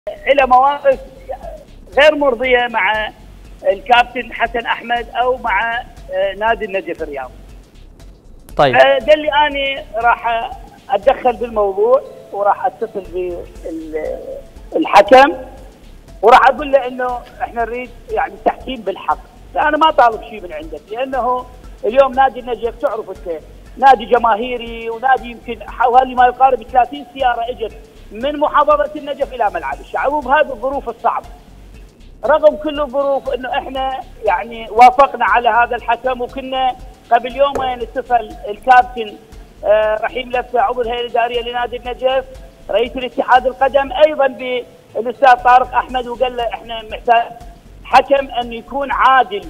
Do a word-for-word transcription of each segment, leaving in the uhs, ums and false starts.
إلى مواقف غير مرضية مع الكابتن حسن أحمد أو مع نادي النجف الرياضي. طيب قال لي أنا راح أتدخل بالموضوع وراح أتصل بالحكم وراح أقول له إنه إحنا نريد يعني تحكيم بالحق. أنا ما طالب شيء من عندك، لأنه اليوم نادي النجف تعرف أنت نادي جماهيري ونادي يمكن حوالي ما يقارب ثلاثين سيارة اجت من محافظة النجف إلى ملعب الشعب، وبهذه الظروف الصعبة. رغم كل الظروف انه احنا يعني وافقنا على هذا الحكم، وكنا قبل يومين اتصل الكابتن آه رحيم لفته عضو الهيئه الاداريه لنادي النجف رئيس الاتحاد القدم ايضا بالاستاذ طارق احمد، وقال له احنا محتاج حكم ان يكون عادل،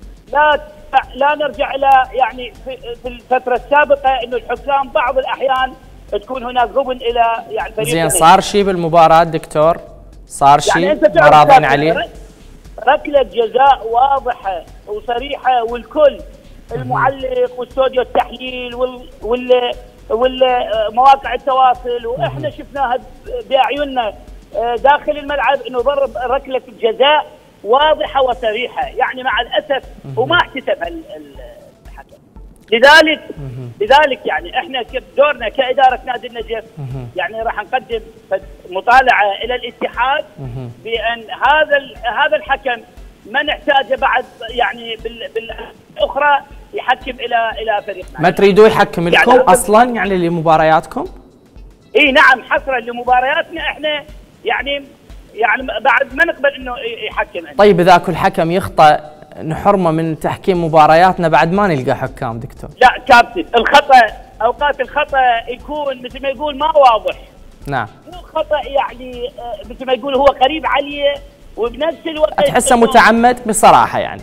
لا لا نرجع الى يعني في, في الفتره السابقه انه الحكام بعض الاحيان تكون هناك غبن الى يعني فريق. زين صار شيء بالمباراه دكتور؟ صار شيء يعني ما راضين عليه؟ ركله جزاء واضحه وصريحه، والكل المعلق واستوديو التحليل وال وال والمواقع التواصل واحنا شفناها باعيننا داخل الملعب انه ضرب ركله جزاء واضحه وصريحه، يعني مع الاسف وما احتسبها الحكم. لذلك لذلك يعني احنا دورنا كاداره نادي النجف يعني راح نقدم مطالعه الى الاتحاد بان هذا هذا الحكم ما نحتاجه بعد يعني بالاخرى يحكم الى الى فريقنا. ما تريدوا يحكم لكم يعني اصلا يعني لمبارياتكم؟ اي نعم، حصرا لمبارياتنا احنا يعني يعني بعد ما نقبل انه يحكم. طيب اذا كل حكم يخطأ نحرمه من تحكيم مبارياتنا بعد ما نلقى حكام دكتور؟ لا كابتن، الخطأ اوقات الخطأ يكون مثل ما يقول ما واضح. نعم. مو خطأ يعني مثل ما يقول هو قريب عليه وبنفس الوقت تحسه متعمد بصراحه يعني.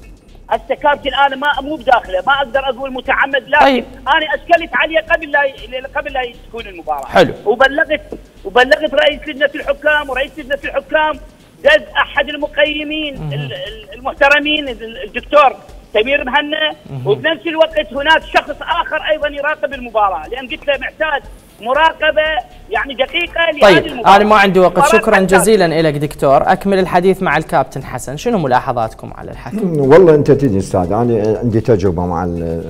هسه كابتن انا ما مو بداخله، ما اقدر اقول متعمد، لكن طيب. انا اشكلت عليه قبل لا قبل لا تكون المباراه. حلو. وبلغت وبلغت رئيس لجنه الحكام، ورئيس لجنه الحكام دز احد المقيمين المحترمين الدكتور سمير مهنا، وبنفس الوقت هناك شخص اخر ايضا يراقب المباراه، لان قلت له محتاج مراقبه يعني دقيقه لهذه طيب المباراه. انا ما عندي وقت، شكرا جزيلا لك دكتور. اكمل الحديث مع الكابتن حسن، شنو ملاحظاتكم على الحكم؟ والله انت تدري استاذ، انا عندي تجربه مع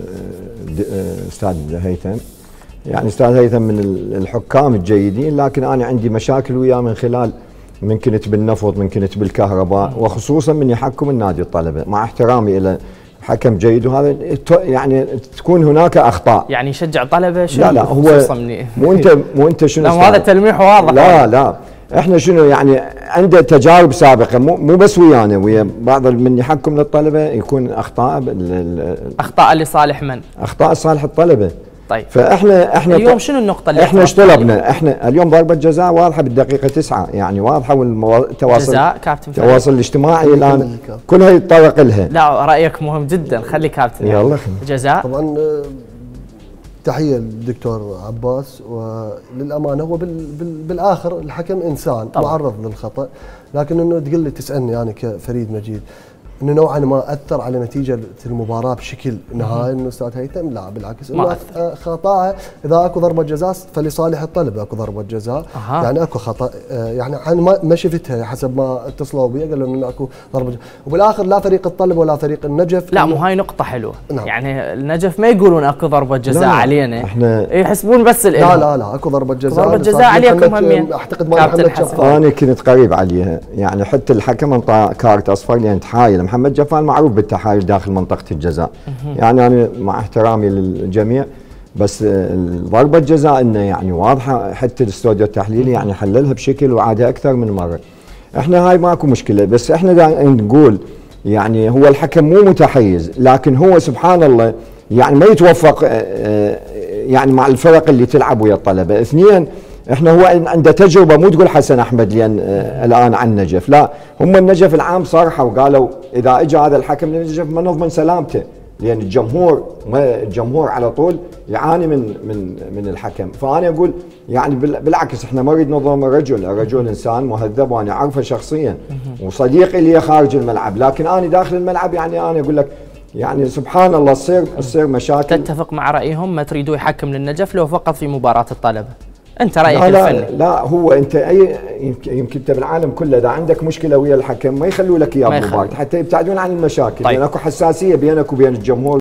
الاستاذ هيثم، يعني استاذ هيثم من الحكام الجيدين، لكن انا عندي مشاكل وياه من خلال من كنت بالنفط، من كنت بالكهرباء، وخصوصا من يحكم النادي الطلبه، مع احترامي الى حكم جيد، وهذا يعني تكون هناك اخطاء. يعني يشجع طلبه شنو؟ لا لا هو مو انت مو انت شنو؟ لا هذا تلميح واضح. لا لا احنا شنو يعني عنده تجارب سابقه، مو مو بس ويانا، ويا بعض من يحكم للطلبه يكون اخطاء. اخطاء لصالح من؟ اخطاء صالح الطلبه. طيب فاحنا احنا اليوم شنو النقطه اللي احنا ايش طلبنا؟ احنا اليوم ضربه جزاء واضحه بالدقيقه تسعة، يعني واضحه، والتواصل جزاء كابتن التواصل الاجتماعي الان كلها يتطرق لها. لا رايك مهم جدا، خلي كابتن. يلا جزاء. طبعا تحيه للدكتور عباس، وللامانه هو بال بال بالاخر الحكم انسان طبعا معرض للخطا، لكن انه تقول لي تسالني انا يعني كفريد مجيد انه نوعا ما اثر على نتيجه المباراه بشكل نهائي انه استاذ هيثم؟ لا بالعكس، انه خطاها اذا اكو ضربه جزاء فلصالح الطلبه اكو ضربه جزاء. أه. يعني اكو خطا، يعني انا ما ما شفتها حسب ما اتصلوا بي قالوا انه اكو ضربه جزاء، وبالاخر لا فريق الطلبه ولا فريق النجف. لا مو هاي نقطه حلوه. نعم. يعني النجف ما يقولون اكو ضربه جزاء علينا، احنا يحسبون بس لا لا لا اكو ضربه جزاء. ضربه جزاء عليكم هم. اعتقد ما محمد جفال انا كنت قريب عليها، يعني حتى الحكم انطى كارت اصفر لان تحايل. محمد جفال معروف بالتحايل داخل منطقه الجزاء، يعني انا مع احترامي للجميع، بس ضربه جزاء انه يعني واضحه، حتى الاستوديو التحليلي يعني حللها بشكل وعادها اكثر من مره. احنا هاي ماكو مشكله، بس احنا نقول يعني هو الحكم مو متحيز، لكن هو سبحان الله يعني ما يتوفق يعني مع الفرق اللي تلعب ويا الطلبه. اثنين احنا هو عنده تجربه، مو تقول حسن احمد لان الان عن النجف، لا هم النجف العام صرحوا وقالوا اذا اجى هذا الحكم للنجف ما نضمن سلامته، لان الجمهور ما الجمهور على طول يعاني من من من الحكم. فانا اقول يعني بالعكس احنا ما نريد نظلم الرجل، الرجل انسان مهذب وانا اعرفه شخصيا وصديقي لي خارج الملعب، لكن انا داخل الملعب يعني انا اقول لك يعني سبحان الله تصير تصير مشاكل. تتفق مع رايهم ما تريدوا يحكم للنجف لو فقط في مباراه الطلبه؟ انت رايك لا لا الفني. لا هو انت اي يمكن يمكن انت بالعالم كله اذا عندك مشكله ويا الحكم ما يخلوا لك اياه بمباراه حتى يبتعدون عن المشاكل، طيب. لان اكو حساسيه بينك وبين الجمهور.